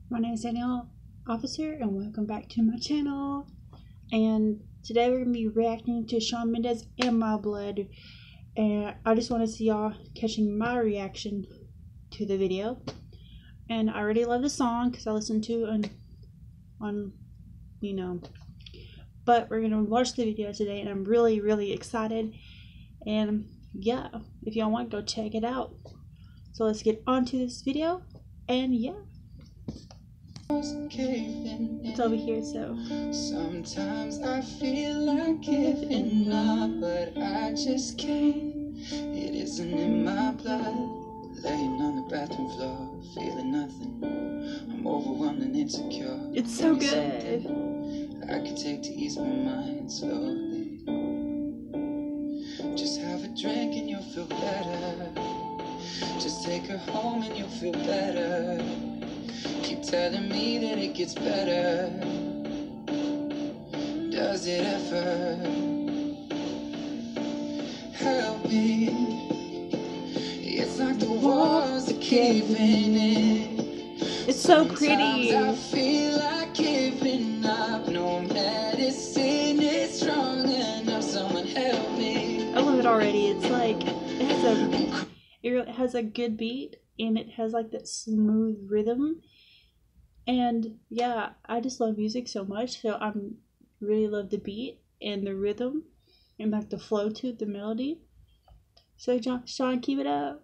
My name is Danielle Officer and welcome back to my channel. And today we're going to be reacting to Shawn Mendes and My Blood. And I just want to see y'all catching my reaction to the video. And I already love the song because I listened to it on But we're going to watch the video today and I'm really excited. And yeah, if y'all want, go check it out. So let's get on to this video. And yeah. It's over here, so sometimes I feel like giving up, but I just can't. It isn't in my blood. Laying on the bathroom floor, feeling nothing. I'm overwhelmed and insecure. It's so good. I could take to ease my mind slowly. Just have a drink and you'll feel better. Just take her home and you'll feel better. Keep telling me that it gets better. Does it ever? Help me. It's like the walls are caving in. It's so pretty. I feel like giving up. No medicine is strong enough. Someone help me. I love it already. It's like it has a good beat and it has like that smooth rhythm. And yeah, I just love music so much, so I really love the beat and the rhythm and like the flow to the melody. So Shawn, keep it up.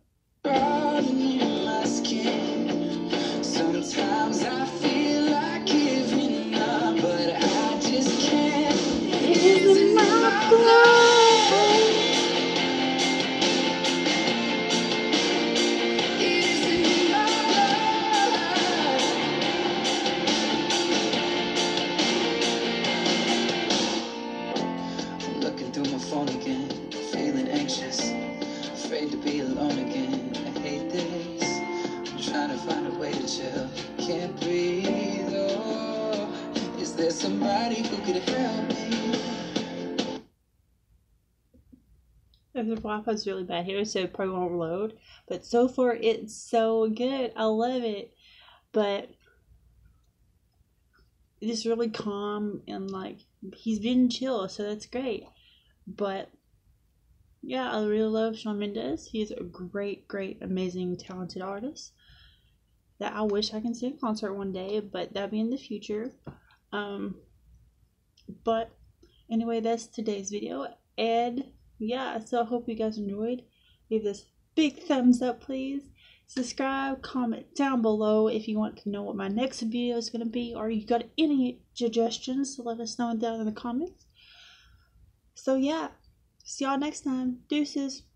Sometimes I feel like giving up, but I just can't. It isn't my blood. Phone again, feeling anxious, afraid to be alone again. I hate this. I'm trying to find a way to chill. Can't breathe. Oh, is there somebody who could help me? The Wi-Fi's really bad here, so it probably won't load. But so far, it's so good. I love it. But it's really calm and like he's been chill, so that's great. But yeah, I really love Shawn Mendes. He's a great, amazing, talented artist that I wish I can see in concert one day, but that'll be in the future. But anyway, that's today's video. And yeah, so I hope you guys enjoyed. Leave this big thumbs up, please. Subscribe, comment down below if you want to know what my next video is going to be, or you got any suggestions, let us know down in the comments. So yeah, see y'all next time. Deuces.